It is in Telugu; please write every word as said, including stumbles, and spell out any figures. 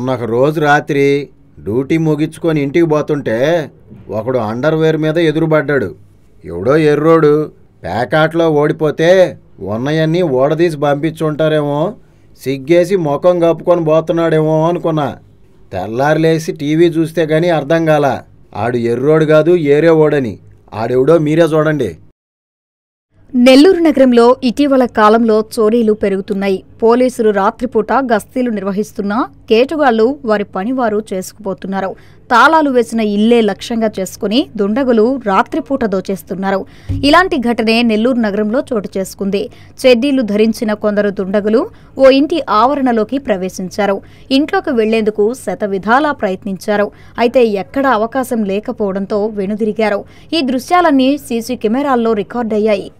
మొన్నొక రోజు రాత్రి డ్యూటీ ముగించుకొని ఇంటికి పోతుంటే ఒకడు అండర్వేర్ మీద ఎదురుపడ్డాడు. ఎవడో ఎర్రోడు ప్యాకాట్లో ఓడిపోతే ఉన్నయన్నీ ఓడదీసి పంపించుంటారేమో, సిగ్గేసి ముఖం కప్పుకొని పోతున్నాడేమో అనుకున్నా. తెల్లారులేసి టీవీ చూస్తే కానీ అర్థం కాల ఆడు ఎర్రోడు కాదు ఏరే ఓడని. ఆడెవడో మీరే చూడండి. నెల్లూరు నగరంలో ఇటీవల కాలంలో చోరీలు పెరుగుతున్నాయి. పోలీసులు రాత్రిపూట గస్తీలు నిర్వహిస్తున్నా కేటుగాళ్లు వారి పని వారు చేసుకుపోతున్నారు. తాళాలు వేసిన ఇల్లే లక్ష్యంగా చేసుకుని దుండగులు రాత్రిపూట దోచేస్తున్నారు. ఇలాంటి ఘటనే నెల్లూరు నగరంలో చోటు చేసుకుంది. చెడ్డీలు ధరించిన కొందరు దుండగులు ఓ ఇంటి ఆవరణలోకి ప్రవేశించారు. ఇంట్లోకి వెళ్లేందుకు శతవిధాలా ప్రయత్నించారు. అయితే ఎక్కడా అవకాశం లేకపోవడంతో వెనుదిరిగారు. ఈ దృశ్యాలన్నీ సీసీ కెమెరాల్లో రికార్డయ్యాయి.